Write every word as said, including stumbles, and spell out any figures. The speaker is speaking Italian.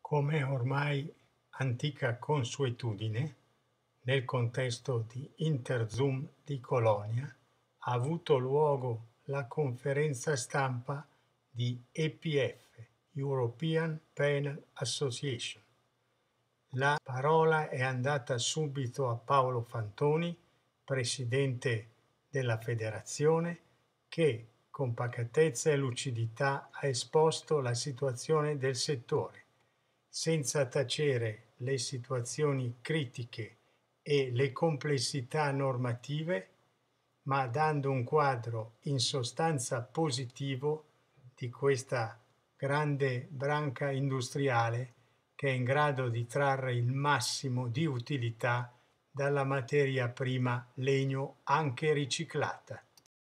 Come ormai antica consuetudine, nel contesto di Interzum di Colonia ha avuto luogo la conferenza stampa di E P F, European Panel Association. La parola è andata subito a Paolo Fantoni, presidente della federazione, che con pacatezza e lucidità ha esposto la situazione del settore, senza tacere le situazioni critiche e le complessità normative, ma dando un quadro in sostanza positivo di questa grande branca industriale che è in grado di trarre il massimo di utilità dalla materia prima legno anche riciclata.